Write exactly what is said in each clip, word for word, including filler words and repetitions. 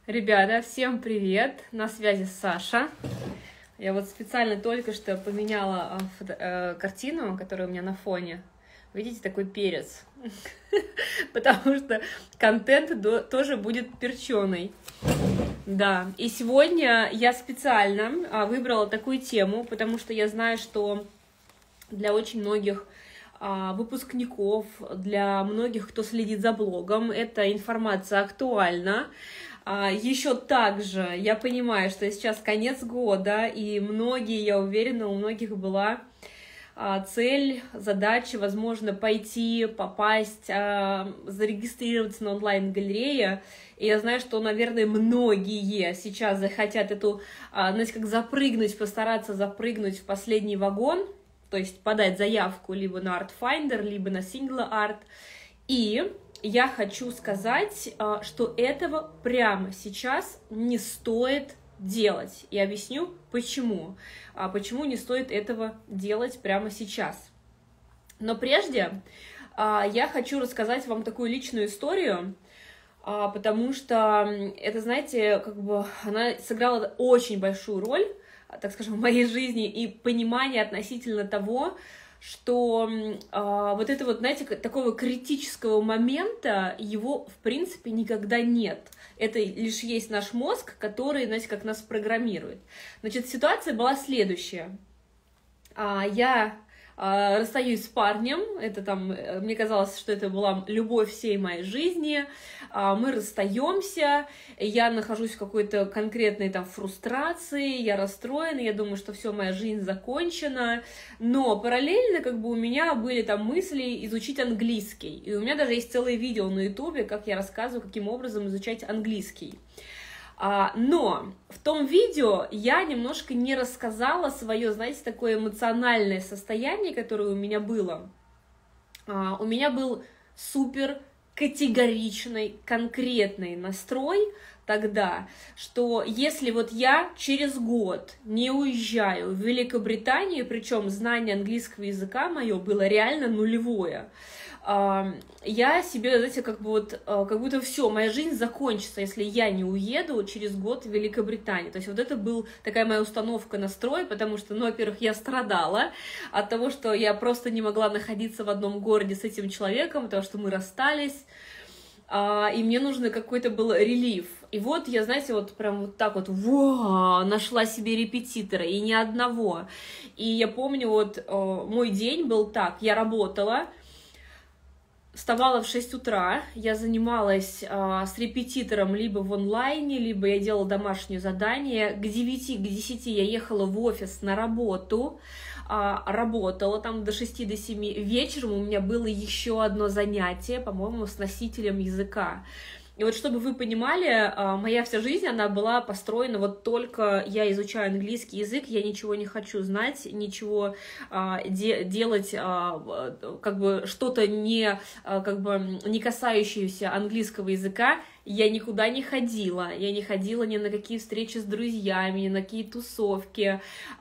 Ребята, всем привет! На связи Саша. Я вот специально только что поменяла фото, э, картину, которая у меня на фоне. Видите, такой перец. Потому что контент тоже будет перченый. Да, и сегодня я специально выбрала такую тему, потому что я знаю, что для очень многих выпускников, для многих, кто следит за блогом, эта информация актуальна. Еще также я понимаю, что сейчас конец года, и многие, я уверена, у многих была цель, задача, возможно, пойти, попасть, зарегистрироваться на онлайн-галерее. И я знаю, что, наверное, многие сейчас захотят эту, знаете, как запрыгнуть, постараться запрыгнуть в последний вагон, то есть подать заявку либо на Artfinder, либо на SingleArt. И я хочу сказать, что этого прямо сейчас не стоит делать. И объясню, почему. Почему не стоит этого делать прямо сейчас. Но прежде я хочу рассказать вам такую личную историю, потому что это, знаете, как бы она сыграла очень большую роль, так скажем, в моей жизни и понимание относительно того, что э, вот это вот, знаете, такого критического момента, его, в принципе, никогда нет. Это лишь есть наш мозг, который, знаете, как нас программирует. Значит, ситуация была следующая. А, я а, расстаюсь с парнем, это там, мне казалось, что это была любовь всей моей жизни, а, мы расстаемся, я нахожусь в какой-то конкретной там фрустрации, я расстроена, я думаю, что все, моя жизнь закончена, но параллельно как бы у меня были там мысли изучить английский, и у меня даже есть целое видео на ютубе, как я рассказываю, каким образом изучать английский. Но в том видео я немножко не рассказала свое, знаете, такое эмоциональное состояние, которое у меня было. У меня был супер категоричный, конкретный настрой тогда, что если вот я через год не уезжаю в Великобританию, причем знание английского языка мое было реально нулевое, я себе, знаете, как бы вот, как будто все, моя жизнь закончится, если я не уеду через год в Великобританию. То есть вот это была такая моя установка, настрой, потому что, ну, во-первых, я страдала от того, что я просто не могла находиться в одном городе с этим человеком, потому что мы расстались, и мне нужен какой-то был релиф. И вот я, знаете, вот прям вот так вот во, нашла себе репетитора, и ни одного. И я помню, вот мой день был так, я работала, вставала в шесть утра, я занималась а, с репетитором либо в онлайне, либо я делала домашнее задание. К девяти, к десяти я ехала в офис на работу, а, работала там до шести, до семи. Вечером у меня было еще одно занятие, по-моему, с носителем языка. И вот чтобы вы понимали, моя вся жизнь, она была построена вот только я изучаю английский язык, я ничего не хочу знать, ничего де делать, как бы что-то не, как бы не касающееся английского языка, я никуда не ходила, я не ходила ни на какие встречи с друзьями, ни на какие тусовки,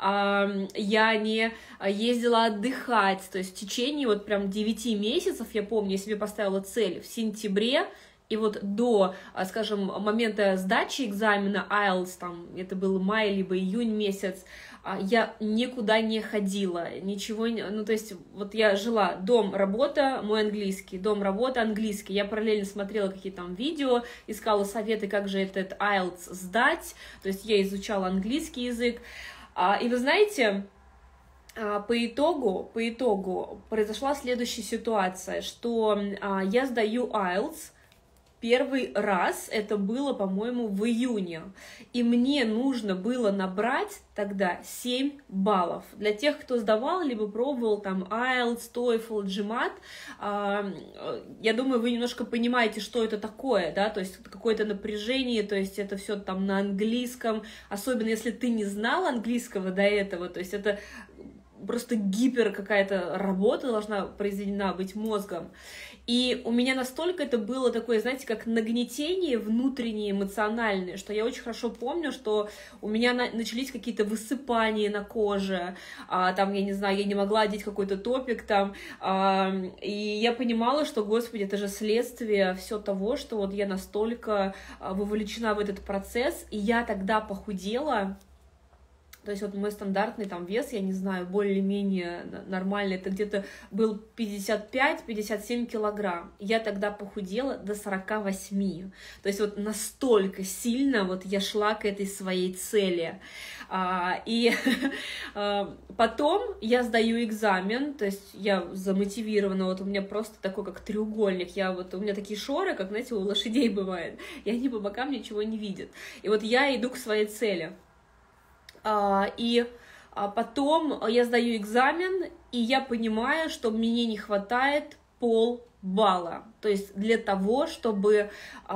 я не ездила отдыхать, то есть в течение вот прям девяти месяцев, я помню, я себе поставила цель в сентябре, и вот до, скажем, момента сдачи экзамена айлтс, там, это был май, либо июнь месяц, я никуда не ходила, ничего, ну, то есть, вот я жила дом, работа, мой английский, дом, работа, английский, я параллельно смотрела какие-то там видео, искала советы, как же этот айлтс сдать, то есть я изучала английский язык, и вы знаете, по итогу, по итогу произошла следующая ситуация, что я сдаю айлтс, первый раз это было, по-моему, в июне, и мне нужно было набрать тогда семь баллов. Для тех, кто сдавал, либо пробовал там айлтс, TOEFL, джимат, я думаю, вы немножко понимаете, что это такое, да, то есть какое-то напряжение, то есть это все там на английском, особенно если ты не знал английского до этого, то есть это просто гипер какая-то работа должна произведена быть мозгом. И у меня настолько это было такое, знаете, как нагнетение внутреннее, эмоциональное, что я очень хорошо помню, что у меня на- начались какие-то высыпания на коже, а, там, я не знаю, я не могла одеть какой-то топик там, а, и я понимала, что, господи, это же следствие все того, что вот я настолько а, вовлечена в этот процесс, и я тогда похудела. То есть вот мой стандартный там вес, я не знаю, более-менее нормальный, это где-то был пятьдесят пять — пятьдесят семь килограмм. Я тогда похудела до сорока восьми. То есть вот настолько сильно вот я шла к этой своей цели. А, и потом я сдаю экзамен, то есть я замотивирована, вот у меня просто такой как треугольник, я вот, у меня такие шоры, как, знаете, у лошадей бывает, и они по бокам ничего не видят. И вот я иду к своей цели. И потом я сдаю экзамен, и я понимаю, что мне не хватает полбалла. То есть для того, чтобы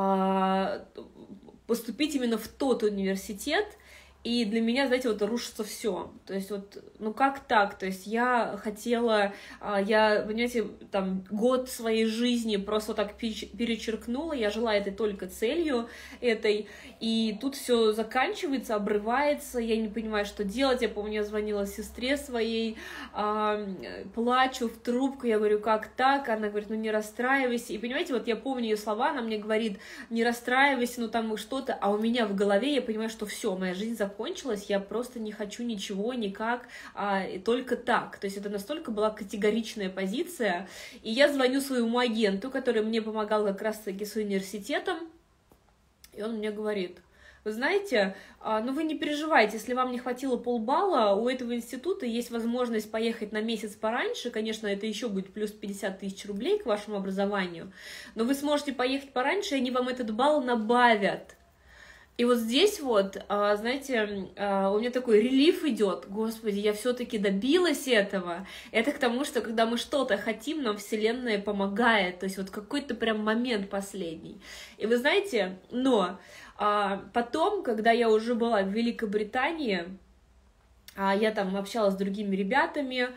поступить именно в тот университет, и для меня, знаете, вот рушится все. То есть вот, ну как так? То есть я хотела, я, понимаете, там год своей жизни просто вот так перечеркнула, я жила этой только целью этой, и тут все заканчивается, обрывается, я не понимаю, что делать. Я помню, я звонила сестре своей, плачу в трубку, я говорю, как так? Она говорит, ну не расстраивайся. И понимаете, вот я помню ее слова, она мне говорит, не расстраивайся, ну там что-то, а у меня в голове я понимаю, что все, моя жизнь закончилась. Закончилась, я просто не хочу ничего, никак, а, и только так. То есть это настолько была категоричная позиция. И я звоню своему агенту, который мне помогал как раз-таки с университетом, и он мне говорит, вы знаете, а, ну вы не переживайте, если вам не хватило полбалла, у этого института есть возможность поехать на месяц пораньше, конечно, это еще будет плюс пятьдесят тысяч рублей к вашему образованию, но вы сможете поехать пораньше, и они вам этот балл набавят. И вот здесь вот, знаете, у меня такой релиф идет, господи, я все-таки добилась этого. Это к тому, что когда мы что-то хотим, нам Вселенная помогает, то есть вот какой-то прям момент последний. И вы знаете, но потом, когда я уже была в Великобритании, я там общалась с другими ребятами,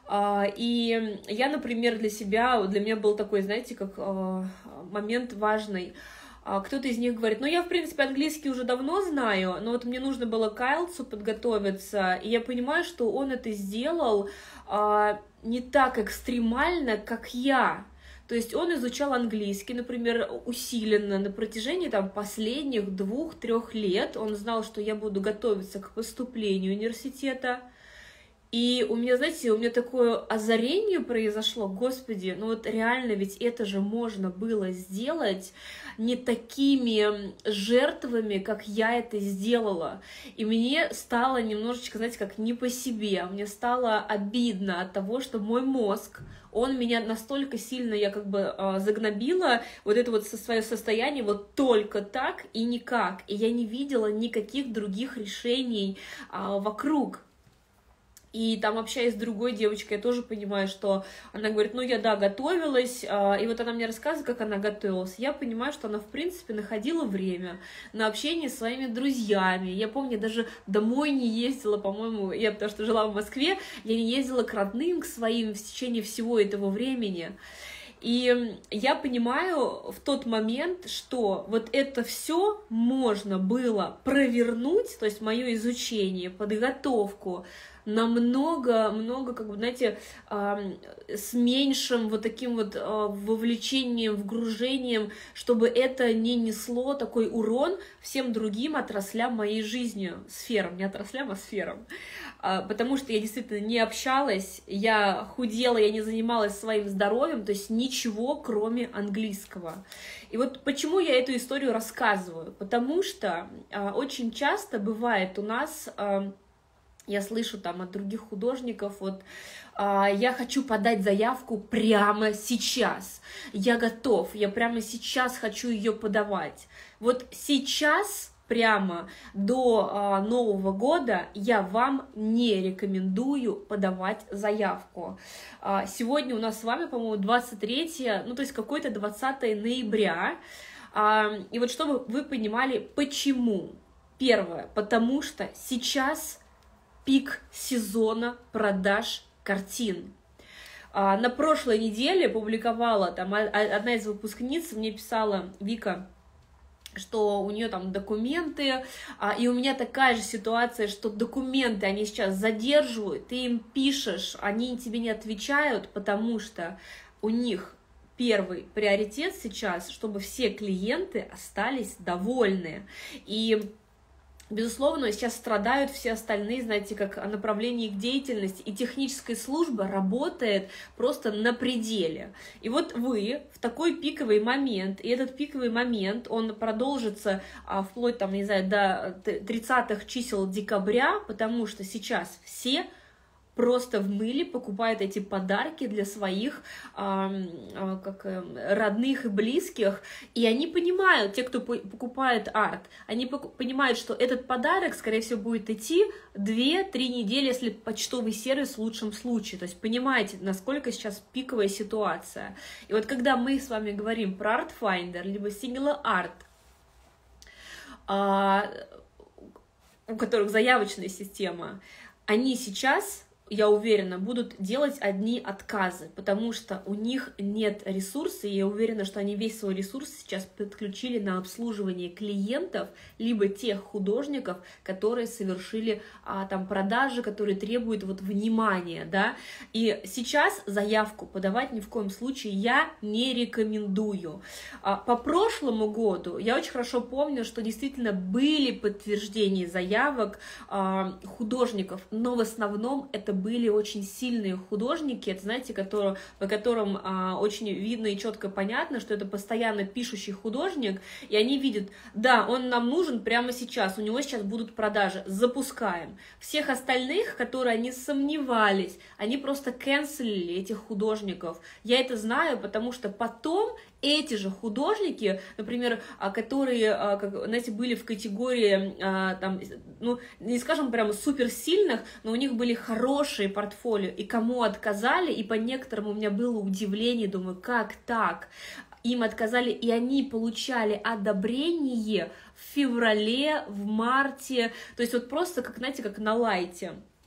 и я, например, для себя, для меня был такой, знаете, как момент важный. Кто-то из них говорит, ну, я, в принципе, английский уже давно знаю, но вот мне нужно было к айлтсу подготовиться, и я понимаю, что он это сделал а, не так экстремально, как я. То есть он изучал английский, например, усиленно на протяжении там, последних двух-трех лет. Он знал, что я буду готовиться к поступлению в университета. И у меня, знаете, у меня такое озарение произошло, господи, ну вот реально, ведь это же можно было сделать не такими жертвами, как я это сделала. И мне стало немножечко, знаете, как не по себе, мне стало обидно от того, что мой мозг, он меня настолько сильно, я как бы э, загнобила, вот это вот свое состояние, вот только так и никак. И я не видела никаких других решений э, вокруг. И там, общаясь с другой девочкой, я тоже понимаю, что она говорит, ну, я, да, готовилась, и вот она мне рассказывает, как она готовилась. Я понимаю, что она, в принципе, находила время на общение с своими друзьями. Я помню, даже домой не ездила, по-моему, я потому что жила в Москве, я не ездила к родным, к своим в течение всего этого времени. И я понимаю в тот момент, что вот это все можно было провернуть, то есть мое изучение, подготовку, намного-много, как бы, знаете, с меньшим вот таким вот вовлечением, вгружением, чтобы это не несло такой урон всем другим отраслям моей жизни, сферам, не отраслям, а сферам. Потому что я действительно не общалась, я худела, я не занималась своим здоровьем, то есть ничего, кроме английского. И вот почему я эту историю рассказываю? Потому что очень часто бывает у нас... Я слышу там от других художников, вот, а, я хочу подать заявку прямо сейчас, я готов, я прямо сейчас хочу ее подавать. Вот сейчас, прямо до а, Нового года, я вам не рекомендую подавать заявку. А, сегодня у нас с вами, по-моему, двадцать третье, ну то есть какое-то двадцатое ноября, а, и вот чтобы вы понимали, почему. Первое, потому что сейчас... пик сезона продаж картин. На прошлой неделе публиковала, там одна из выпускниц мне писала, Вика, что у нее там документы, и у меня такая же ситуация, что документы они сейчас задерживают, ты им пишешь, они тебе не отвечают, потому что у них первый приоритет сейчас, чтобы все клиенты остались довольны. И безусловно, сейчас страдают все остальные, знаете, как направление их деятельности, и техническая служба работает просто на пределе. И вот вы в такой пиковый момент, и этот пиковый момент, он продолжится а, вплоть, там, не знаю, до тридцатых чисел декабря, потому что сейчас все просто в мыле покупают эти подарки для своих а, а, как, родных и близких, и они понимают, те, кто покупает арт, они понимают, что этот подарок, скорее всего, будет идти две-три недели, если почтовый сервис в лучшем случае, то есть понимаете, насколько сейчас пиковая ситуация. И вот когда мы с вами говорим про Artfinder, либо Singular Art, а, у которых заявочная система, они сейчас, я уверена, будут делать одни отказы, потому что у них нет ресурса, и я уверена, что они весь свой ресурс сейчас подключили на обслуживание клиентов, либо тех художников, которые совершили а, там продажи, которые требуют вот внимания, да, и сейчас заявку подавать ни в коем случае я не рекомендую. А, по прошлому году я очень хорошо помню, что действительно были подтверждения заявок а, художников, но в основном это были очень сильные художники, это, знаете, которые, по которым а, очень видно и четко понятно, что это постоянно пишущий художник, и они видят, да, он нам нужен прямо сейчас, у него сейчас будут продажи, запускаем. Всех остальных, которые они сомневались, они просто канцелили этих художников. Я это знаю, потому что потом эти же художники, например, которые, как, знаете, были в категории, там, ну, не скажем прямо суперсильных, но у них были хорошие портфолио, и кому отказали, и по некоторым у меня было удивление, думаю, как так? Им отказали, и они получали одобрение в феврале, в марте, то есть вот просто, как, знаете, как на лайте.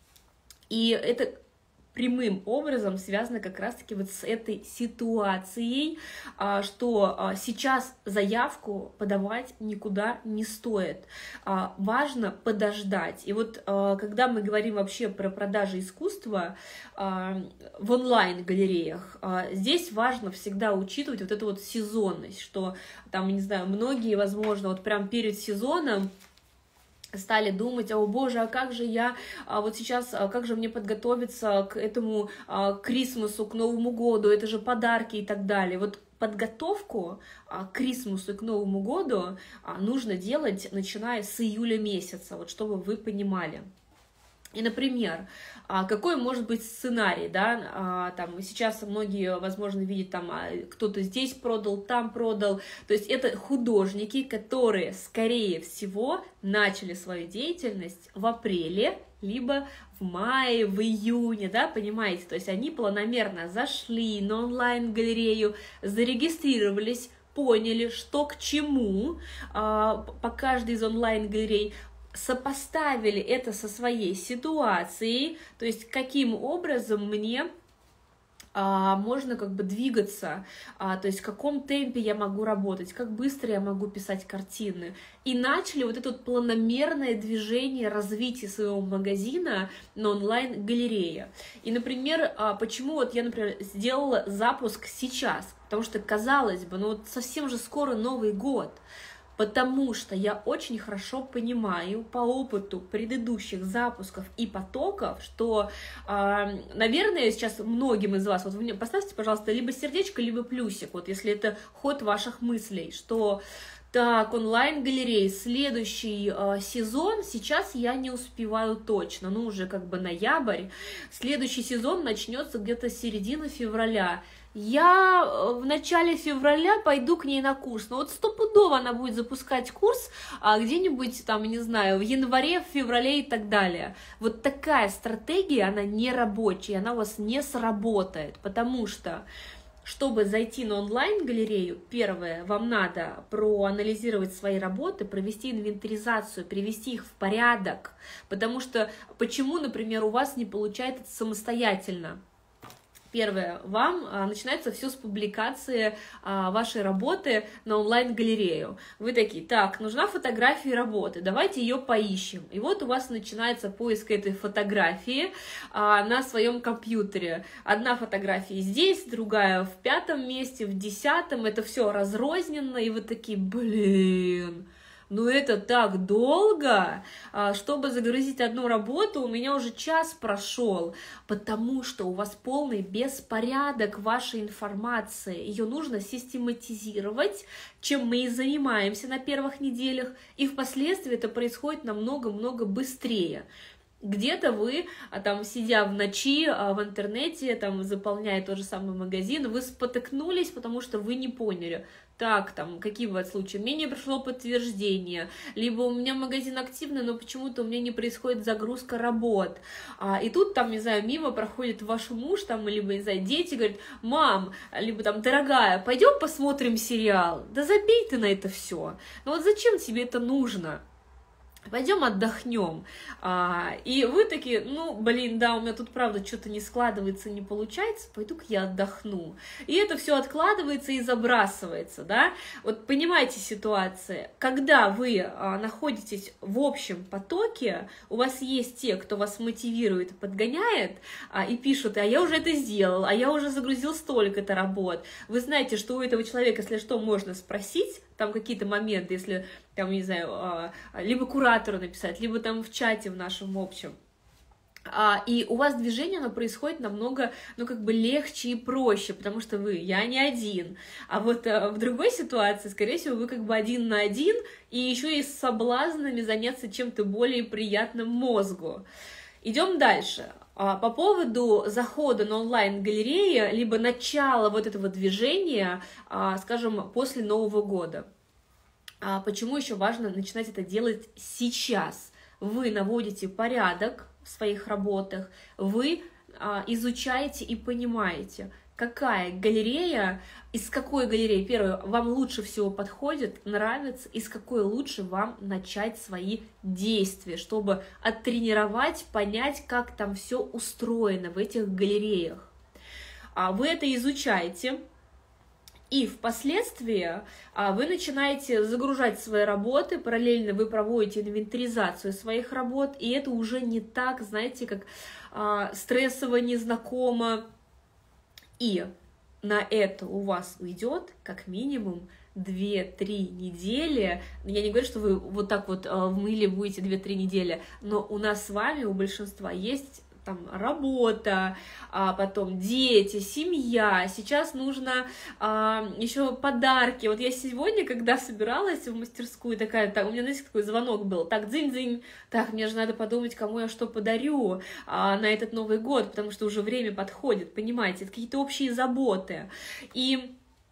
И это прямым образом связано как раз-таки вот с этой ситуацией, что сейчас заявку подавать никуда не стоит. Важно подождать. И вот когда мы говорим вообще про продажи искусства в онлайн-галереях, здесь важно всегда учитывать вот эту вот сезонность, что там, не знаю, многие, возможно, вот прям перед сезоном стали думать, о боже, а как же я, а вот сейчас, а как же мне подготовиться к этому а, Крисмасу, к Новому году, это же подарки и так далее. Вот подготовку а, к Крисмасу и к Новому году а, нужно делать, начиная с июля месяца, вот чтобы вы понимали. И, например, какой может быть сценарий, да, там сейчас многие, возможно, видят, там кто-то здесь продал, там продал, то есть это художники, которые, скорее всего, начали свою деятельность в апреле, либо в мае, в июне, да, понимаете, то есть они планомерно зашли на онлайн-галерею, зарегистрировались, поняли, что к чему по каждой из онлайн-галерей, сопоставили это со своей ситуацией, то есть каким образом мне а, можно как бы двигаться, а, то есть в каком темпе я могу работать, как быстро я могу писать картины, и начали вот это вот планомерное движение развития своего магазина на онлайн-галерее. И, например, а, почему вот я, например, сделала запуск сейчас, потому что, казалось бы, ну вот совсем же скоро Новый год, потому что я очень хорошо понимаю по опыту предыдущих запусков и потоков, что, э, наверное, сейчас многим из вас, вот вы мне поставьте, пожалуйста, либо сердечко, либо плюсик, вот если это ход ваших мыслей, что так, онлайн-галереи, следующий э, сезон, сейчас я не успеваю точно, ну уже как бы ноябрь, следующий сезон начнется где-то с середины февраля. Я в начале февраля пойду к ней на курс, но вот стопудово она будет запускать курс а, где-нибудь там, не знаю, в январе, в феврале и так далее. Вот такая стратегия, она не рабочая, она у вас не сработает, потому что Чтобы зайти на онлайн-галерею, первое, вам надо проанализировать свои работы, провести инвентаризацию, привести их в порядок. Потому что, почему, например, у вас не получается самостоятельно? Первое, вам а, начинается все с публикации а, вашей работы на онлайн-галерею. Вы такие, так, нужна фотография работы, давайте ее поищем. И вот у вас начинается поиск этой фотографии а, на своем компьютере. Одна фотография здесь, другая в пятом месте, в десятом, это все разрозненно, и вы такие, блин... Ну это так долго, чтобы загрузить одну работу, у меня уже час прошел, потому что у вас полный беспорядок вашей информации, ее нужно систематизировать, чем мы и занимаемся на первых неделях, и впоследствии это происходит намного-много быстрее. Где-то вы, там, сидя в ночи в интернете, там, заполняя тот же самый магазин, вы спотыкнулись, потому что вы не поняли. Так, там, какие бывают случаи? Мне не пришло подтверждение, либо у меня магазин активный, но почему-то у меня не происходит загрузка работ. А, и тут, там, не знаю, мимо проходит ваш муж, там, либо, не знаю, дети, говорят, мам, либо там, дорогая, пойдем посмотрим сериал. Да забей ты на это все. Ну вот зачем тебе это нужно? Пойдем отдохнем. А, и вы такие, ну, блин, да, у меня тут, правда, что-то не складывается, не получается, пойду-ка я отдохну. И это все откладывается и забрасывается, да. Вот понимаете ситуацию, когда вы а, находитесь в общем потоке, у вас есть те, кто вас мотивирует и подгоняет, а, и пишут, а я уже это сделал, а я уже загрузил столько-то работ. Вы знаете, что у этого человека, если что, можно спросить, там какие-то моменты, если, там, не знаю, либо куратору написать, либо там в чате в нашем общем. И у вас движение, оно происходит намного, ну, как бы легче и проще, потому что вы, я не один. А вот в другой ситуации, скорее всего, вы как бы один на один, и еще и с соблазнами заняться чем-то более приятным мозгу. Идем дальше. По поводу захода на онлайн-галереи, либо начала вот этого движения, скажем, после Нового года. Почему еще важно начинать это делать сейчас? Вы наводите порядок в своих работах, вы изучаете и понимаете, какая галерея, из какой галереи, первое, вам лучше всего подходит, нравится, из какой лучше вам начать свои действия, чтобы оттренировать, понять, как там все устроено в этих галереях. Вы это изучаете, и впоследствии вы начинаете загружать свои работы, параллельно вы проводите инвентаризацию своих работ, и это уже не так, знаете, как стрессово, незнакомо. И на это у вас уйдет как минимум две-три недели. Я не говорю, что вы вот так вот в мыле будете две-три недели, но у нас с вами, у большинства, есть там работа, а потом дети, семья. Сейчас нужно а, еще подарки. Вот я сегодня, когда собиралась в мастерскую, такая, так, у меня, знаете, такой звонок был, так, дзынь-дзынь, так, мне же надо подумать, кому я что подарю а, на этот Новый год, потому что уже время подходит, понимаете, это какие-то общие заботы. И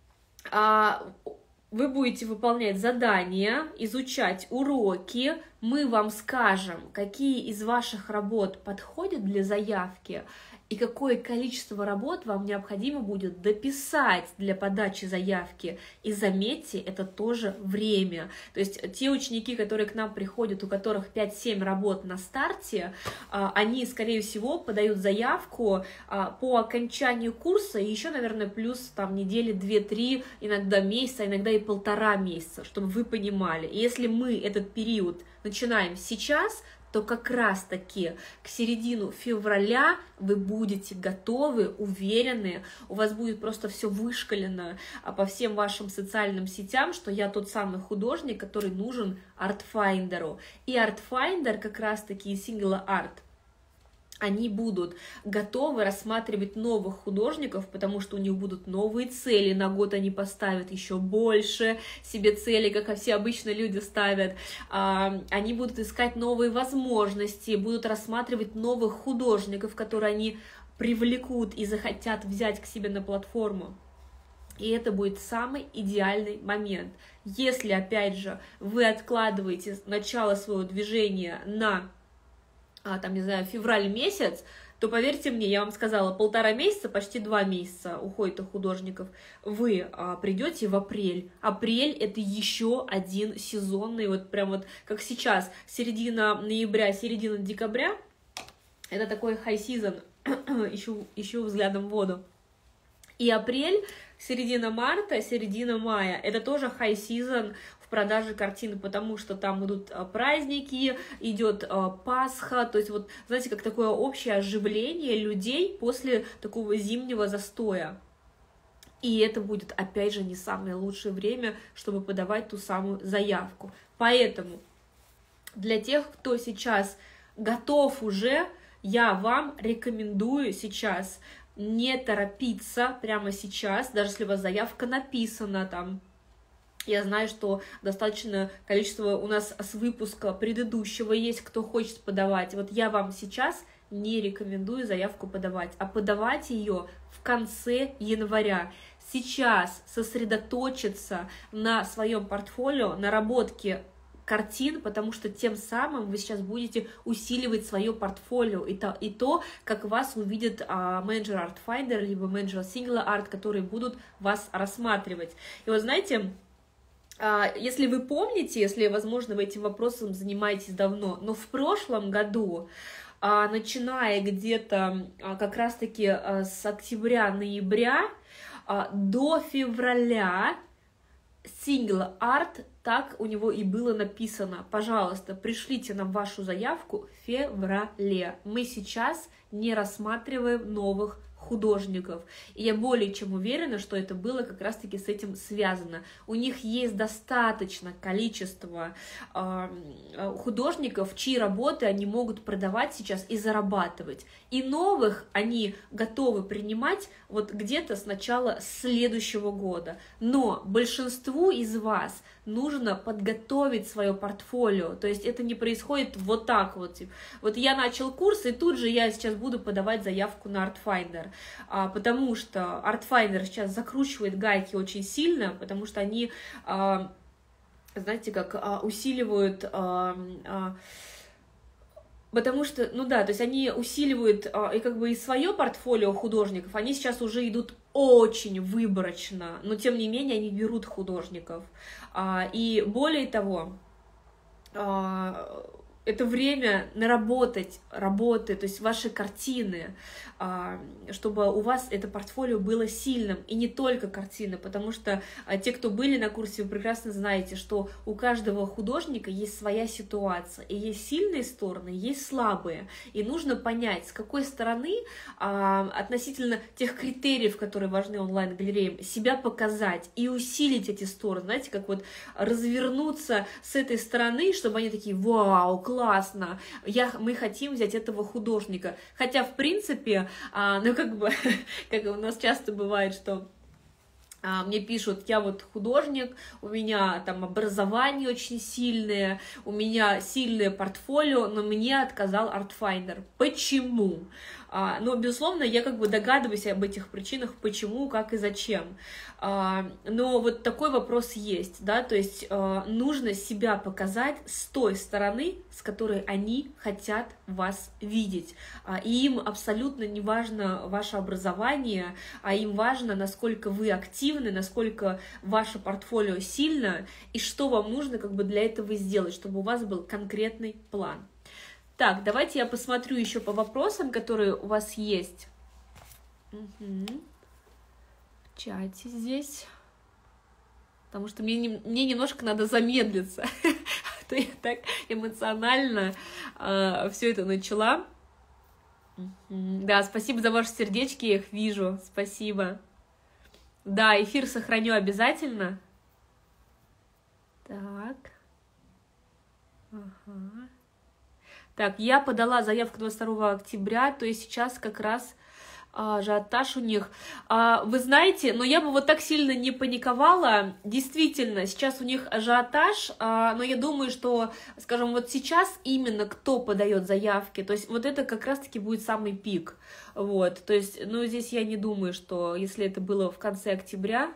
а, вы будете выполнять задания, изучать уроки, мы вам скажем, какие из ваших работ подходят для заявки и какое количество работ вам необходимо будет дописать для подачи заявки. И заметьте, это тоже время. То есть те ученики, которые к нам приходят, у которых пять-семь работ на старте, они, скорее всего, подают заявку по окончанию курса и еще, наверное, плюс там недели две-три, иногда месяца, иногда и полтора месяца, чтобы вы понимали. И если мы этот период начинаем сейчас, то как раз-таки к середину февраля вы будете готовы, уверены, у вас будет просто все вышкалено по всем вашим социальным сетям, что я тот самый художник, который нужен артфайндеру. И артфайндер как раз-таки и Singular Art, они будут готовы рассматривать новых художников, потому что у них будут новые цели, на год они поставят еще больше себе целей, как все обычно люди ставят, они будут искать новые возможности, будут рассматривать новых художников, которые они привлекут и захотят взять к себе на платформу. И это будет самый идеальный момент. Если, опять же, вы откладываете начало своего движения на там, не знаю, февраль месяц, то поверьте мне, я вам сказала, полтора месяца, почти два месяца уходит у художников, вы а, придете в апрель. Апрель — это еще один сезонный, вот прям вот как сейчас, середина ноября, середина декабря, это такой high season, ищу, ищу взглядом воду. И апрель, середина марта, середина мая, это тоже high season в продаже картин, потому что там идут праздники, идет Пасха, то есть вот, знаете, как такое общее оживление людей после такого зимнего застоя. И это будет, опять же, не самое лучшее время, чтобы подавать ту самую заявку. Поэтому для тех, кто сейчас готов уже, я вам рекомендую сейчас не торопиться прямо сейчас, даже если у вас заявка написана там. Я знаю, что достаточно количество у нас с выпуска предыдущего есть, кто хочет подавать. Вот я вам сейчас не рекомендую заявку подавать, а подавать ее в конце января. Сейчас сосредоточиться на своем портфолио, наработке картин, потому что тем самым вы сейчас будете усиливать свое портфолио и то, и то как вас увидит а, менеджер Artfinder, либо менеджер Singular Art, которые будут вас рассматривать. И вот знаете, а, если вы помните, если, возможно, вы этим вопросом занимаетесь давно, но в прошлом году, а, начиная где-то а, как раз-таки а, с октября-ноября а, до февраля, Singular Art, так у него и было написано. Пожалуйста, пришлите нам вашу заявку в феврале. Мы сейчас не рассматриваем новых художников. И я более чем уверена, что это было как раз-таки с этим связано. У них есть достаточно количество э, художников, чьи работы они могут продавать сейчас и зарабатывать. И новых они готовы принимать вот где-то с начала следующего года. Но большинству из вас нужно подготовить свое портфолио, то есть это не происходит вот так вот. Вот я начал курс, и тут же я сейчас буду подавать заявку на Artfinder, а, потому что Artfinder сейчас закручивает гайки очень сильно, потому что они, а, знаете, как а, усиливают... А, а, Потому что, ну да, то есть они усиливают а, и как бы и свое портфолио художников, они сейчас уже идут очень выборочно, но тем не менее они берут художников. А, и более того, а, это время наработать работы, то есть ваши картины, чтобы у вас это портфолио было сильным, и не только картины, потому что те, кто были на курсе, вы прекрасно знаете, что у каждого художника есть своя ситуация, и есть сильные стороны, есть слабые, и нужно понять, с какой стороны относительно тех критериев, которые важны онлайн-галереям, себя показать и усилить эти стороны, знаете, как вот развернуться с этой стороны, чтобы они такие: вау, классно, я, мы хотим взять этого художника. Хотя, в принципе, а, ну, как бы, как у нас часто бывает, что а, мне пишут: я вот художник, у меня там образование очень сильное, у меня сильное портфолио, но мне отказал Artfinder. Почему? А, но, безусловно, я как бы догадываюсь об этих причинах, почему, как и зачем. А, но вот такой вопрос есть, да, то есть а, нужно себя показать с той стороны, с которой они хотят вас видеть. А, и им абсолютно не важно ваше образование, а им важно, насколько вы активны, насколько ваше портфолио сильно, и что вам нужно как бы для этого сделать, чтобы у вас был конкретный план. Так, давайте я посмотрю еще по вопросам, которые у вас есть. Угу. В чате здесь. Потому что мне, не, мне немножко надо замедлиться. А то я так эмоционально э, все это начала. Угу. Да, спасибо за ваши сердечки, я их вижу. Спасибо. Да, эфир сохраню обязательно. Так. Ага. Так, я подала заявку двадцать второго октября, то есть сейчас как раз а, ажиотаж у них. А, вы знаете, но я бы вот так сильно не паниковала. Действительно, сейчас у них ажиотаж, а, но я думаю, что, скажем, вот сейчас именно кто подает заявки, то есть вот это как раз-таки будет самый пик. Вот, то есть, ну, здесь я не думаю, что если это было в конце октября.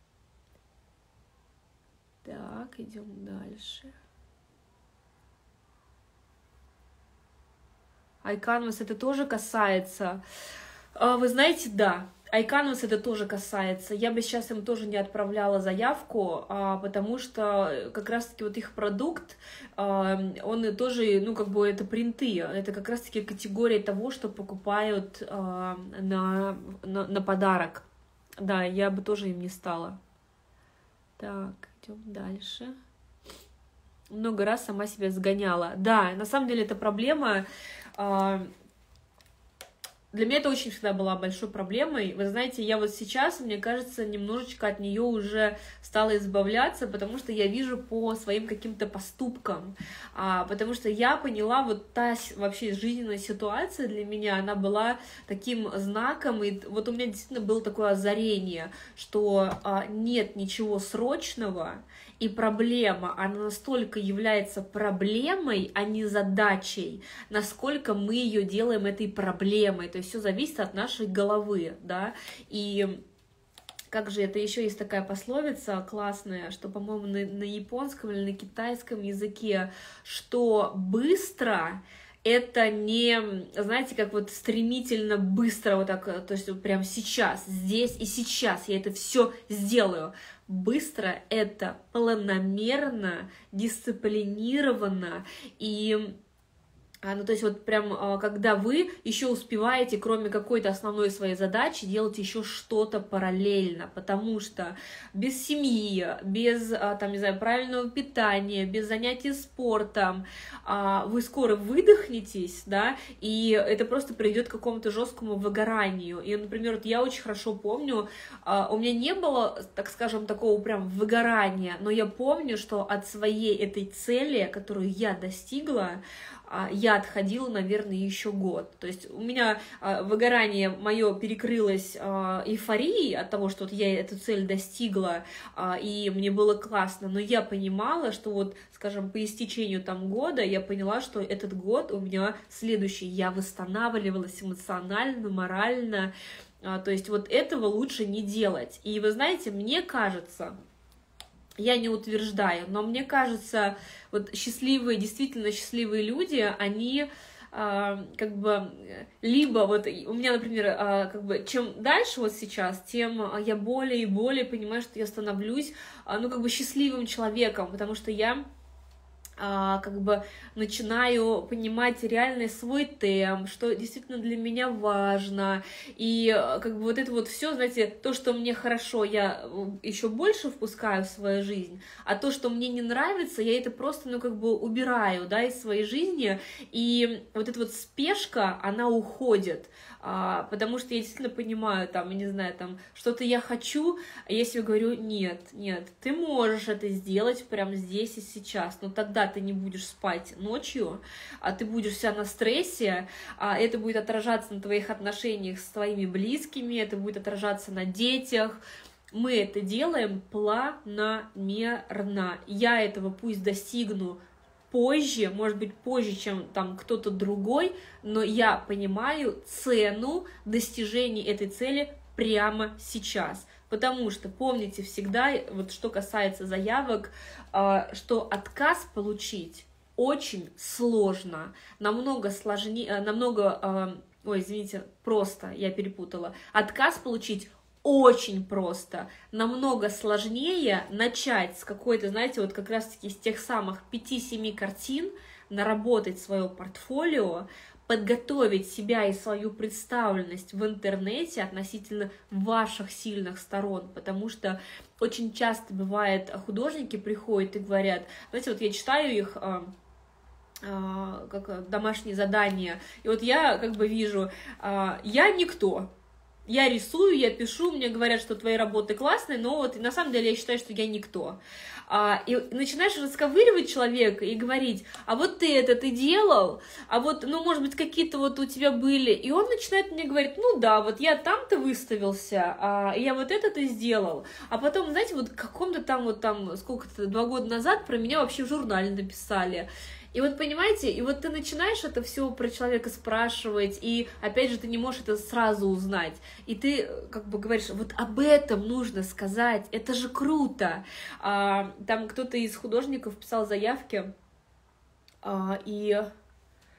Так, идем дальше. iCanvas это тоже касается. Вы знаете, да, iCanvas это тоже касается. Я бы сейчас им тоже не отправляла заявку, потому что как раз-таки вот их продукт, он тоже, ну, как бы это принты, это как раз-таки категория того, что покупают на, на, на подарок. Да, я бы тоже им не стала. Так, идем дальше. Много раз сама себя сгоняла. Да, на самом деле это проблема. Для меня это очень всегда была большой проблемой. Вы знаете, я вот сейчас, мне кажется, немножечко от нее уже стала избавляться, потому что я вижу по своим каким-то поступкам. А, потому что я поняла, вот та вообще жизненная ситуация для меня, она была таким знаком, и вот у меня действительно было такое озарение, что а, нет ничего срочного, и проблема, она настолько является проблемой, а не задачей, насколько мы ее делаем этой проблемой. То есть все зависит от нашей головы, да. И как же это, еще есть такая пословица классная, что, по-моему, на, на японском или на китайском языке, что быстро это не, знаете, как вот стремительно, быстро, вот так, то есть вот прям сейчас, здесь и сейчас я это все сделаю. Быстро это планомерно, дисциплинированно и... Ну, то есть вот прям, когда вы еще успеваете, кроме какой-то основной своей задачи, делать еще что-то параллельно, потому что без семьи, без, там, не знаю, правильного питания, без занятий спортом, вы скоро выдохнетесь, да, и это просто приведет к какому-то жесткому выгоранию. И, например, вот я очень хорошо помню, у меня не было, так скажем, такого прям выгорания, но я помню, что от своей этой цели, которую я достигла, я отходила, наверное, еще год. То есть у меня выгорание мое перекрылось эйфорией от того, что вот я эту цель достигла, и мне было классно, но я понимала, что вот, скажем, по истечению там года я поняла, что этот год у меня следующий. Я восстанавливалась эмоционально, морально, то есть вот этого лучше не делать. И вы знаете, мне кажется... Я не утверждаю, но мне кажется, вот счастливые, действительно счастливые люди, они э, как бы либо вот у меня, например, э, как бы чем дальше вот сейчас, тем я более и более понимаю, что я становлюсь, э, ну как бы счастливым человеком, потому что я как бы начинаю понимать реальный свой темп, что действительно для меня важно, и как бы вот это вот все, знаете, то, что мне хорошо, я еще больше впускаю в свою жизнь, а то, что мне не нравится, я это просто, ну, как бы убираю, да, из своей жизни, и вот эта вот спешка, она уходит, а, потому что я действительно понимаю, там, я не знаю, там, что-то я хочу, а я себе говорю, нет, нет, ты можешь это сделать прямо здесь и сейчас, но тогда ты не будешь спать ночью, а ты будешь вся на стрессе, а это будет отражаться на твоих отношениях с твоими близкими, это будет отражаться на детях. Мы это делаем планомерно. Я этого пусть достигну позже, может быть, позже, чем там кто-то другой, но я понимаю цену достижения этой цели прямо сейчас. Потому что помните всегда, вот что касается заявок, что отказ получить очень сложно, намного сложнее, намного, ой, извините, просто, я перепутала. Отказ получить очень просто, намного сложнее начать с какой-то, знаете, вот как раз-таки из тех самых пяти-семи картин, наработать свое портфолио, подготовить себя и свою представленность в интернете относительно ваших сильных сторон, потому что очень часто бывает, художники приходят и говорят, знаете, вот я читаю их как домашние задания, и вот я как бы вижу, я никто. Я рисую, я пишу, мне говорят, что твои работы классные, но вот на самом деле я считаю, что я никто. А, и начинаешь расковыривать человека и говорить, а вот ты это ты делал, а вот, ну, может быть, какие-то вот у тебя были. И он начинает мне говорить, ну да, вот я там-то выставился, а я вот это-то сделал. А потом, знаете, вот каком-то там, вот там, сколько-то, два года назад про меня вообще в журнале написали. И вот понимаете, и вот ты начинаешь это все про человека спрашивать, и опять же ты не можешь это сразу узнать. И ты как бы говоришь, вот об этом нужно сказать, это же круто. А, там кто-то из художников писал заявки, а, и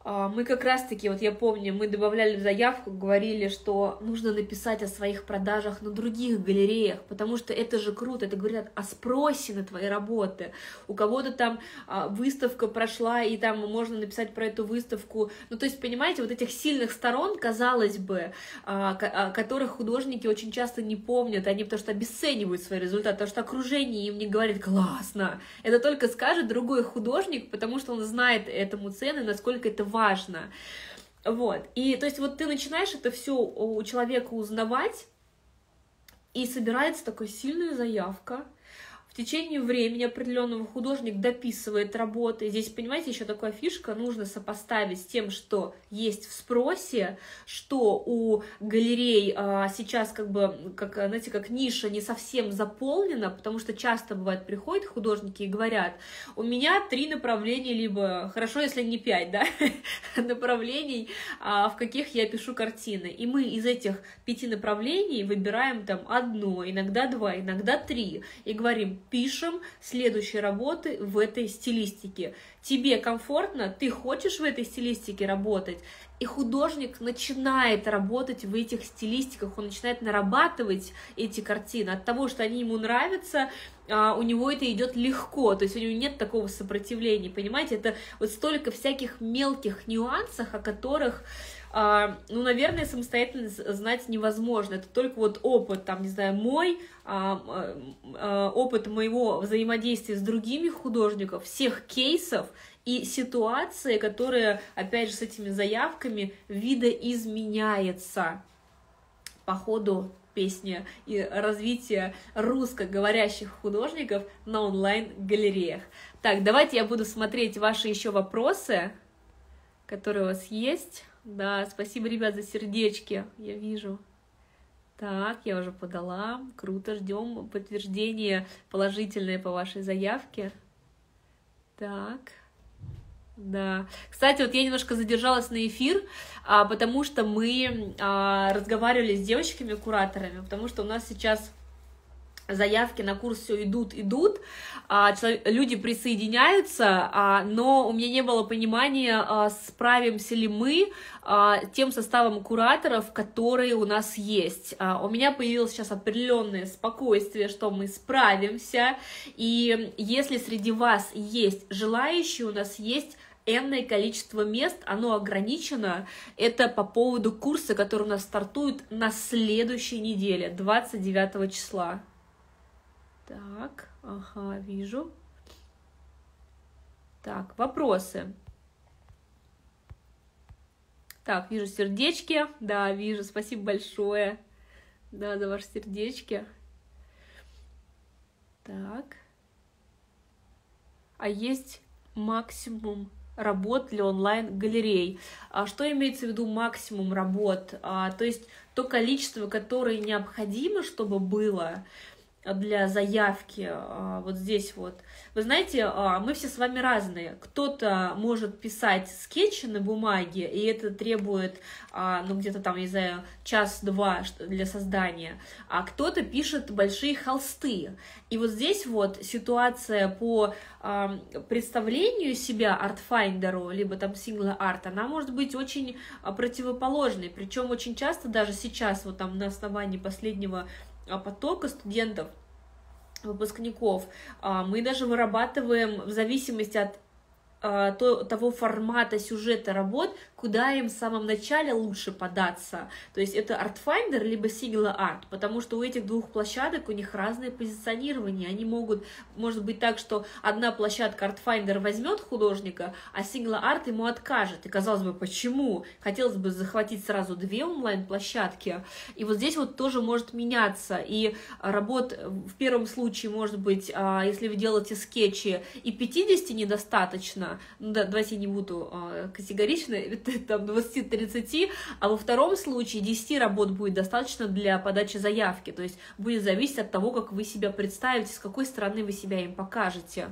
Мы как раз-таки, вот я помню, мы добавляли в заявку, говорили, что нужно написать о своих продажах на других галереях, потому что это же круто, это говорят о спросе на твои работы. У кого-то там выставка прошла, и там можно написать про эту выставку. Ну, то есть, понимаете, вот этих сильных сторон, казалось бы, о которых художники очень часто не помнят, они потому что обесценивают свои результаты, потому что окружение им не говорит «классно». Это только скажет другой художник, потому что он знает этому цены, насколько это важно. Вот. И то есть вот ты начинаешь это все у человека узнавать, и собирается такая сильная заявка. В течение времени определенного художник дописывает работы. Здесь, понимаете, еще такая фишка, нужно сопоставить с тем, что есть в спросе, что у галерей а, сейчас как бы, как, знаете, как ниша не совсем заполнена, потому что часто бывает, приходят художники и говорят, у меня три направления, либо, хорошо, если не пять, да, направлений, а, в каких я пишу картины. И мы из этих пяти направлений выбираем там одно, иногда два, иногда три, и говорим, пишем следующие работы в этой стилистике. Тебе комфортно, ты хочешь в этой стилистике работать, и художник начинает работать в этих стилистиках, он начинает нарабатывать эти картины. От того, что они ему нравятся, у него это идет легко, то есть у него нет такого сопротивления, понимаете? Это вот столько всяких мелких нюансов, о которых, ну, наверное, самостоятельно знать невозможно. Это только вот опыт, там, не знаю, мой, опыт моего взаимодействия с другими художниками, всех кейсов и ситуации, которые, опять же, с этими заявками видоизменяется по ходу песни и развития русскоговорящих художников на онлайн-галереях. Так, давайте я буду смотреть ваши еще вопросы, которые у вас есть. Да, спасибо, ребят, за сердечки, я вижу. Так, я уже подала. Круто, ждем подтверждение положительное по вашей заявке. Так. Да. Кстати, вот я немножко задержалась на эфир, а, потому что мы а, разговаривали с девочками-кураторами, потому что у нас сейчас заявки на курс все идут, идут, а, человек, люди присоединяются, а, но у меня не было понимания, а, справимся ли мы а, тем составом кураторов, которые у нас есть. А, у меня появилось сейчас определенное спокойствие, что мы справимся, и если среди вас есть желающие, у нас есть энное количество мест, оно ограничено. Это по поводу курса, который у нас стартует на следующей неделе, двадцать девятого числа. Так, ага, вижу. Так, вопросы. Так, вижу сердечки. Да, вижу, спасибо большое. Да, за ваши сердечки. Так. А есть максимум работ для онлайн-галерей. А что имеется в виду максимум работ? А, то есть то количество, которое необходимо, чтобы было для заявки, а, вот здесь вот. Вы знаете, а, мы все с вами разные. Кто-то может писать скетчи на бумаге, и это требует, а, ну, где-то там, не знаю, час-два для создания, а кто-то пишет большие холсты. И вот здесь вот ситуация по а, представлению себя артфайндеру, либо там сингла арт, она может быть очень противоположной. Причем очень часто, даже сейчас, вот там на основании последнего потока студентов, выпускников, мы даже вырабатываем в зависимости от того формата сюжета работ, куда им в самом начале лучше податься. То есть это Artfinder либо Sigla Art, потому что у этих двух площадок у них разное позиционирование. Они могут, может быть так, что одна площадка Artfinder возьмет художника, а Sigla Art ему откажет. И казалось бы, почему? Хотелось бы захватить сразу две онлайн-площадки. И вот здесь вот тоже может меняться. И работ в первом случае, может быть, если вы делаете скетчи, и пятидесяти недостаточно, ну, да, давайте не буду а, категорично, там двадцать-тридцать, а во втором случае десяти работ будет достаточно для подачи заявки, то есть будет зависеть от того, как вы себя представите, с какой стороны вы себя им покажете.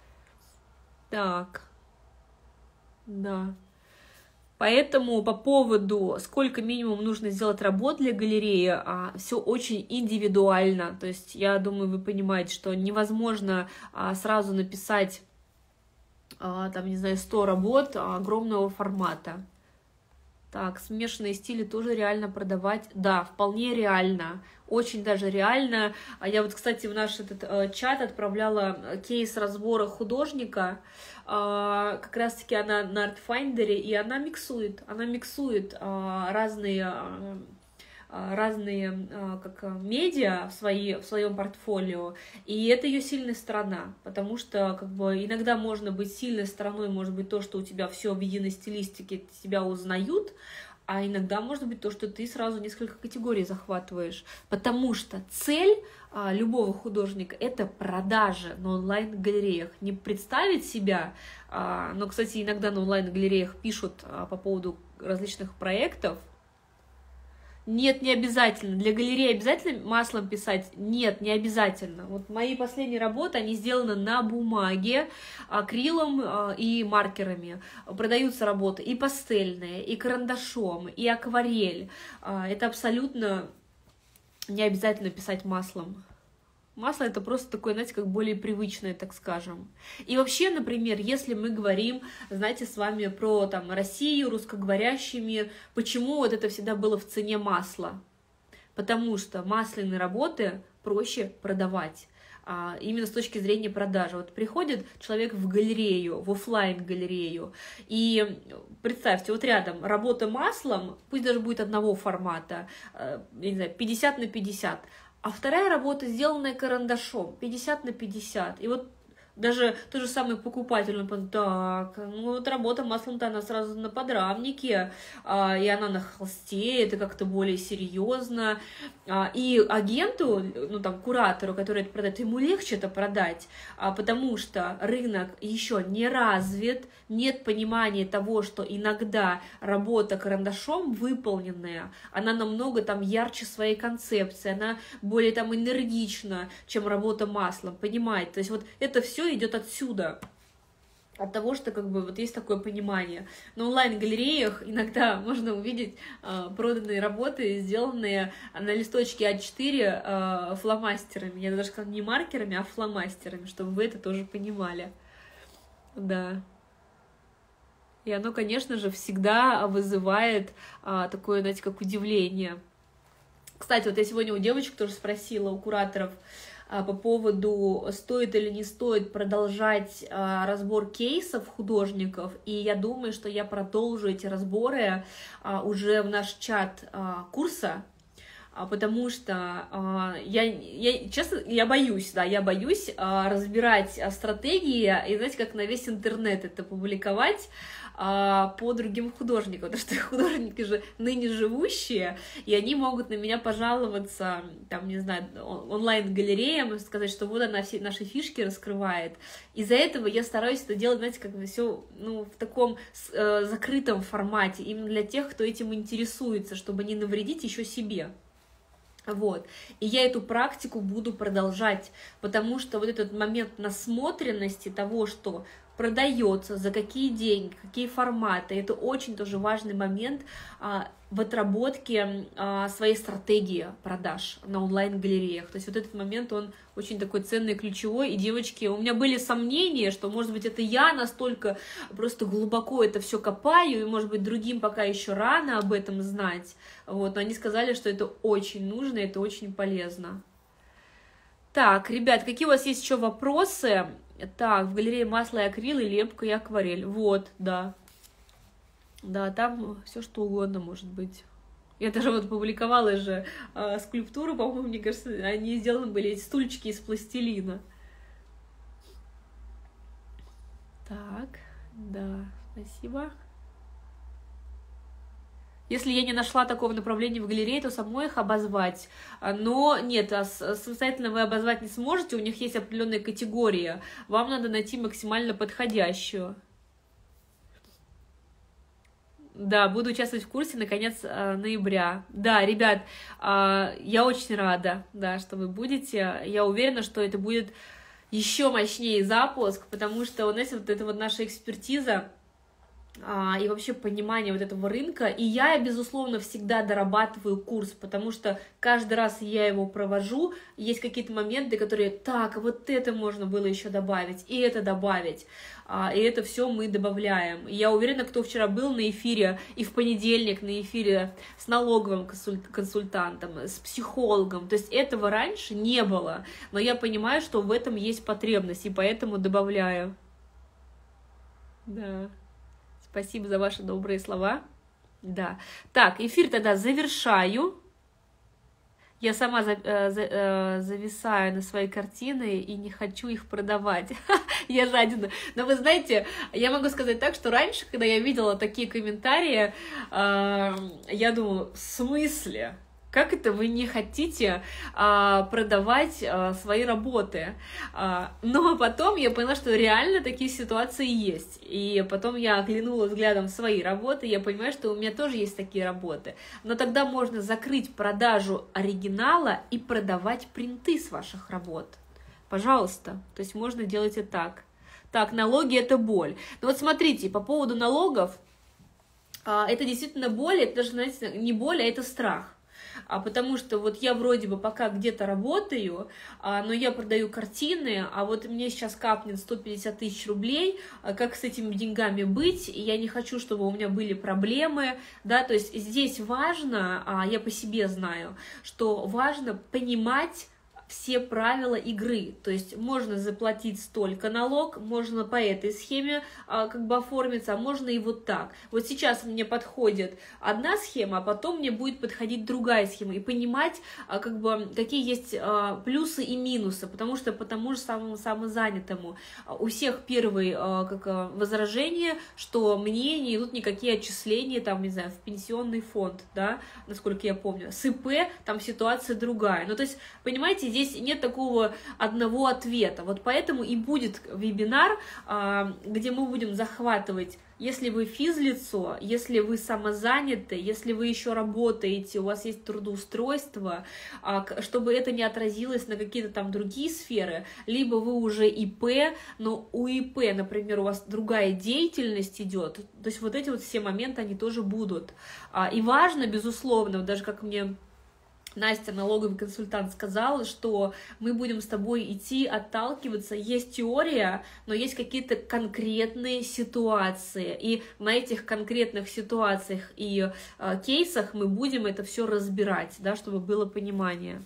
Так, да. Поэтому по поводу, сколько минимум нужно сделать работ для галереи, а, все очень индивидуально, то есть я думаю, вы понимаете, что невозможно а, сразу написать там, не знаю, сто работ огромного формата. Так, смешанные стили тоже реально продавать. Да, вполне реально. Очень даже реально. А я вот, кстати, в наш этот э, чат отправляла кейс разбора художника. Э, как раз-таки она на Artfinder, и она миксует. Она миксует э, разные... Э, разные как медиа в, свои, в своем портфолио, и это ее сильная сторона, потому что как бы иногда можно быть сильной стороной, может быть то, что у тебя все в единой стилистике, тебя узнают, а иногда может быть то, что ты сразу несколько категорий захватываешь, потому что цель а, любого художника — это продажи на онлайн-галереях, не представить себя, а, но, кстати, иногда на онлайн-галереях пишут а, по поводу различных проектов. Нет, не обязательно. Для галереи обязательно маслом писать? Нет, не обязательно. Вот мои последние работы, они сделаны на бумаге, акрилом и маркерами. Продаются работы и пастельные, и карандашом, и акварель. Это абсолютно не обязательно писать маслом. Масло — это просто такое, знаете, как более привычное, так скажем. И вообще, например, если мы говорим, знаете, с вами про там Россию, русскоговорящий мир, почему вот это всегда было в цене масла? Потому что масляные работы проще продавать. А, именно с точки зрения продажи. Вот приходит человек в галерею, в офлайн-галерею, и представьте, вот рядом работа маслом, пусть даже будет одного формата, я не знаю, пятьдесят на пятьдесят, а вторая работа, сделанная карандашом, пятьдесят на пятьдесят. И вот даже тот же самый покупатель, он подумает: так, ну вот работа маслом-то она сразу на подрамнике, а, и она на холсте, это как-то более серьезно. А, и агенту, ну там куратору, который это продает, ему легче это продать, а, потому что рынок еще не развит, нет понимания того, что иногда работа карандашом выполненная, она намного там ярче своей концепции, она более там энергична, чем работа маслом, понимаете? То есть вот это все идет отсюда, от того, что как бы вот есть такое понимание. На онлайн-галереях иногда можно увидеть э, проданные работы, сделанные на листочке а четыре э, фломастерами. Я даже сказала не маркерами, а фломастерами, чтобы вы это тоже понимали. Да. И оно, конечно же, всегда вызывает э, такое, знаете, как удивление. Кстати, вот я сегодня у девочек тоже спросила, у кураторов, по поводу, стоит или не стоит продолжать а, разбор кейсов художников, и я думаю, что я продолжу эти разборы а, уже в наш чат а, курса, а, потому что а, я, я, честно, я боюсь, да, я боюсь а, разбирать а, стратегии, и, знаете, как на весь интернет это публиковать а, по другим художникам, потому что художники же ныне живущие, и они могут на меня пожаловаться, там, не знаю, онлайн-галереям, сказать, что вот она все наши фишки раскрывает. Из-за этого я стараюсь это делать, знаете, как бы все, ну, в таком э, закрытом формате, именно для тех, кто этим интересуется, чтобы не навредить еще себе. Вот. И я эту практику буду продолжать, потому что вот этот момент насмотренности того, что продается, за какие деньги, какие форматы, это очень тоже важный момент а, в отработке а, своей стратегии продаж на онлайн-галереях. То есть вот этот момент, он очень такой ценный, ключевой. И, девочки, у меня были сомнения, что, может быть, это я настолько просто глубоко это все копаю, и, может быть, другим пока еще рано об этом знать. Вот. Но они сказали, что это очень нужно, и это очень полезно. Так, ребят, какие у вас есть еще вопросы? Так, в галерее масло и акрил, и лепка, и акварель. Вот, да. Да, там все что угодно может быть. Я даже вот публиковала же э, скульптуру, по-моему, мне кажется, они сделаны были, эти стульчики из пластилина. Так, да, спасибо. Если я не нашла такого направления в галерее, то самой их обозвать. Но нет, самостоятельно вы обозвать не сможете, у них есть определенные категории. Вам надо найти максимально подходящую. Да, буду участвовать в курсе на конец ноября. Да, ребят, я очень рада, да, что вы будете. Я уверена, что это будет еще мощнее запуск, потому что, знаете, вот эта вот наша экспертиза, и вообще понимание вот этого рынка. И я, безусловно, всегда дорабатываю курс, потому что каждый раз я его провожу, есть какие-то моменты, которые, так, вот это можно было еще добавить, и это добавить, и это все мы добавляем. И я уверена, кто вчера был на эфире, и в понедельник на эфире с налоговым консультантом, с психологом, то есть этого раньше не было, но я понимаю, что в этом есть потребность, и поэтому добавляю. Да. Спасибо за ваши добрые слова. Да. Так, эфир тогда завершаю. Я сама за, э, за, э, зависаю на свои картины и не хочу их продавать. Я жадина. Но вы знаете, я могу сказать так, что раньше, когда я видела такие комментарии, э, я думала, в смысле? Как это вы не хотите а, продавать а, свои работы? А, но потом я поняла, что реально такие ситуации есть. И потом я оглянула взглядом свои работы, и я понимаю, что у меня тоже есть такие работы. Но тогда можно закрыть продажу оригинала и продавать принты с ваших работ. Пожалуйста. То есть можно делать и так. Так, налоги — это боль. Но вот смотрите, по поводу налогов, а, это действительно боль, это даже, знаете, не боль, а это страх. А потому что вот я вроде бы пока где-то работаю, а, но я продаю картины, а вот мне сейчас капнет сто пятьдесят тысяч рублей, а как с этими деньгами быть, и я не хочу, чтобы у меня были проблемы, да, то есть здесь важно, а, я по себе знаю, что важно понимать все правила игры, то есть можно заплатить столько налог, можно по этой схеме а, как бы оформиться, а можно и вот так. Вот сейчас мне подходит одна схема, а потом мне будет подходить другая схема, и понимать, а, как бы, какие есть а, плюсы и минусы, потому что по тому же самому самозанятому а, у всех первые а, как, а, возражения, что мне не идут никакие отчисления, там, не знаю, в пенсионный фонд, да, насколько я помню, с ИП там ситуация другая, ну то есть, понимаете, здесь Здесь нет такого одного ответа. Вот поэтому и будет вебинар, где мы будем захватывать, если вы физлицо, если вы самозаняты, если вы еще работаете, у вас есть трудоустройство, чтобы это не отразилось на какие-то там другие сферы, либо вы уже ИП, но у ИП, например, у вас другая деятельность идет, то есть вот эти вот все моменты, они тоже будут. И важно, безусловно, даже как мне Настя, налоговый консультант, сказала, что мы будем с тобой идти, отталкиваться. Есть теория, но есть какие-то конкретные ситуации. И на этих конкретных ситуациях и э, кейсах мы будем это все разбирать, да, чтобы было понимание.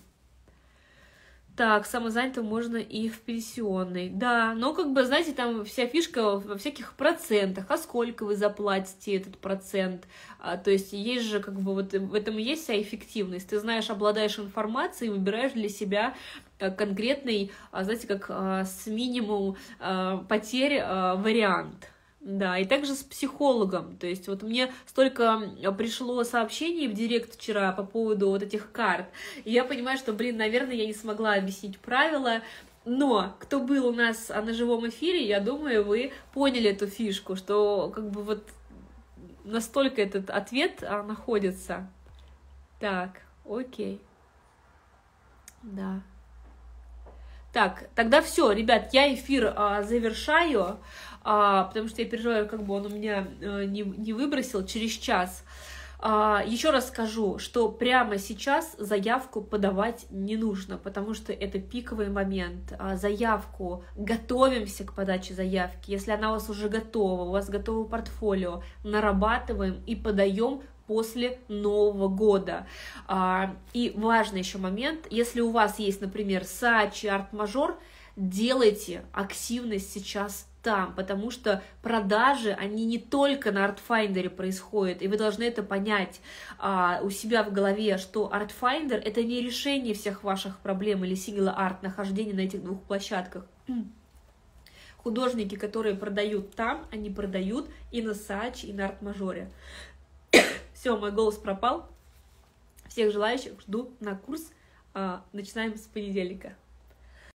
Так, самозанятым можно и в пенсионной. Да, но как бы, знаете, там вся фишка во всяких процентах, а сколько вы заплатите этот процент. А, то есть есть же, как бы, вот в этом и есть вся эффективность. Ты знаешь, обладаешь информацией, выбираешь для себя конкретный, знаете, как с минимумом потерь вариант. Да, и также с психологом, то есть вот мне столько пришло сообщений в директ вчера по поводу вот этих карт, и я понимаю, что, блин, наверное, я не смогла объяснить правила, но кто был у нас на живом эфире, я думаю, вы поняли эту фишку, что как бы вот настолько этот ответ находится. Так, окей, да. Так, тогда все, ребят, я эфир а, завершаю, а, потому что я переживаю, как бы он у меня а, не, не выбросил через час. А, еще раз скажу, что прямо сейчас заявку подавать не нужно, потому что это пиковый момент. А, заявку, готовимся к подаче заявки. Если она у вас уже готова, у вас готово портфолио, нарабатываем и подаем после Нового года. И важный еще момент, если у вас есть, например, Саачи, арт-мажор, делайте активность сейчас там, потому что продажи, они не только на Artfinder происходят, и вы должны это понять а, у себя в голове, что Artfinder — это не решение всех ваших проблем или сингл-арт, нахождение на этих двух площадках. Художники, которые продают там, они продают и на Саачи, и на арт-мажоре. Все, мой голос пропал. Всех желающих жду на курс. Начинаем с понедельника.